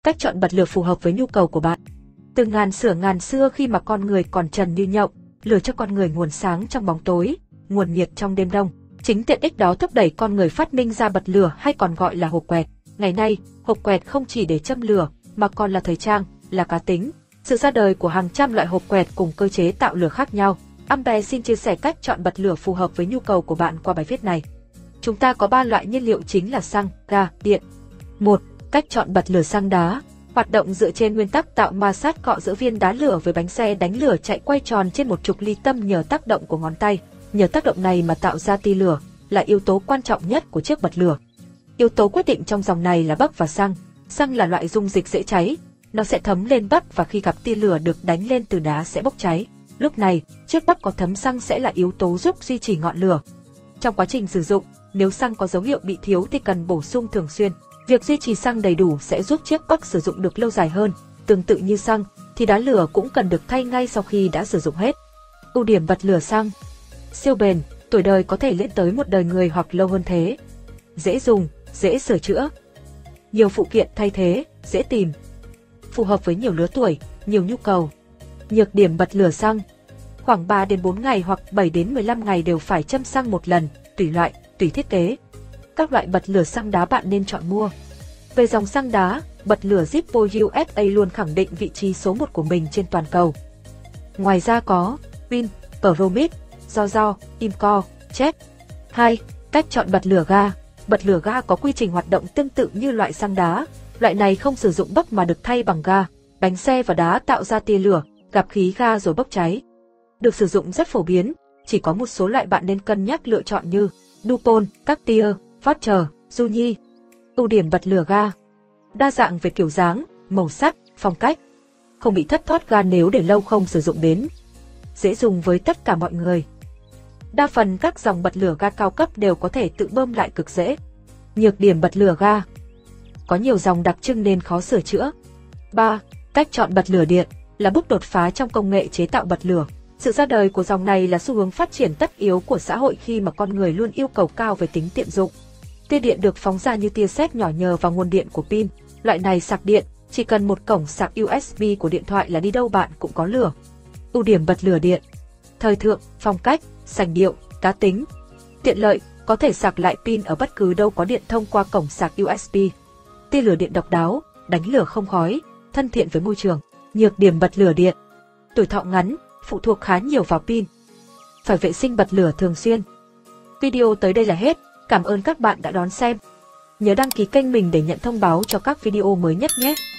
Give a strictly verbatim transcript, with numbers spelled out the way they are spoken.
Cách chọn bật lửa phù hợp với nhu cầu của bạn. Từ ngàn xửa ngàn xưa khi mà con người còn trần như nhộng, lửa cho con người nguồn sáng trong bóng tối, nguồn nhiệt trong đêm đông. Chính tiện ích đó thúc đẩy con người phát minh ra bật lửa hay còn gọi là hộp quẹt. Ngày nay, hộp quẹt không chỉ để châm lửa mà còn là thời trang, là cá tính. Sự ra đời của hàng trăm loại hộp quẹt cùng cơ chế tạo lửa khác nhau. Ambe xin chia sẻ cách chọn bật lửa phù hợp với nhu cầu của bạn qua bài viết này. Chúng ta có ba loại nhiên liệu chính là xăng, ga, điện. một. Cách chọn bật lửa xăng đá. Hoạt động dựa trên nguyên tắc tạo ma sát cọ giữa viên đá lửa với bánh xe đánh lửa chạy quay tròn trên một trục ly tâm nhờ tác động của ngón tay. Nhờ tác động này mà tạo ra tia lửa, là yếu tố quan trọng nhất của chiếc bật lửa. Yếu tố quyết định trong dòng này là bắc và xăng. Xăng là loại dung dịch dễ cháy, nó sẽ thấm lên bắc và khi gặp tia lửa được đánh lên từ đá sẽ bốc cháy. Lúc này, chiếc bắc có thấm xăng sẽ là yếu tố giúp duy trì ngọn lửa. Trong quá trình sử dụng, nếu xăng có dấu hiệu bị thiếu thì cần bổ sung thường xuyên. Việc duy trì xăng đầy đủ sẽ giúp chiếc bắc sử dụng được lâu dài hơn. Tương tự như xăng, thì đá lửa cũng cần được thay ngay sau khi đã sử dụng hết. Ưu điểm bật lửa xăng: siêu bền, tuổi đời có thể lên tới một đời người hoặc lâu hơn thế. Dễ dùng, dễ sửa chữa. Nhiều phụ kiện thay thế, dễ tìm. Phù hợp với nhiều lứa tuổi, nhiều nhu cầu. Nhược điểm bật lửa xăng: khoảng ba đến bốn ngày hoặc bảy đến mười lăm ngày đều phải châm xăng một lần, tùy loại, tùy thiết kế. Các loại bật lửa xăng đá bạn nên chọn mua. Về dòng xăng đá, bật lửa Zippo u ét a luôn khẳng định vị trí số một của mình trên toàn cầu. Ngoài ra có Pin, Promit, Zozo, Imco, Check. hai. Cách chọn bật lửa ga. Bật lửa ga có quy trình hoạt động tương tự như loại xăng đá. Loại này không sử dụng bắc mà được thay bằng ga, bánh xe và đá tạo ra tia lửa, gặp khí ga rồi bốc cháy. Được sử dụng rất phổ biến, chỉ có một số loại bạn nên cân nhắc lựa chọn như Dupont, Cartier, Foster, Junyi. Ưu điểm bật lửa ga: đa dạng về kiểu dáng, màu sắc, phong cách. Không bị thất thoát ga nếu để lâu không sử dụng đến. Dễ dùng với tất cả mọi người. Đa phần các dòng bật lửa ga cao cấp đều có thể tự bơm lại cực dễ. Nhược điểm bật lửa ga: có nhiều dòng đặc trưng nên khó sửa chữa. ba. Cách chọn bật lửa điện là bước đột phá trong công nghệ chế tạo bật lửa. Sự ra đời của dòng này là xu hướng phát triển tất yếu của xã hội khi mà con người luôn yêu cầu cao về tính tiện dụng. Tia điện được phóng ra như tia sét nhỏ nhờ vào nguồn điện của pin. Loại này sạc điện, chỉ cần một cổng sạc u ét bê của điện thoại là đi đâu bạn cũng có lửa. Ưu điểm bật lửa điện: thời thượng, phong cách, sành điệu, cá tính. Tiện lợi, có thể sạc lại pin ở bất cứ đâu có điện thông qua cổng sạc u ét bê. Tia lửa điện độc đáo, đánh lửa không khói, thân thiện với môi trường. Nhược điểm bật lửa điện: tuổi thọ ngắn, phụ thuộc khá nhiều vào pin. Phải vệ sinh bật lửa thường xuyên. Video tới đây là hết. Cảm ơn các bạn đã đón xem. Nhớ đăng ký kênh mình để nhận thông báo cho các video mới nhất nhé.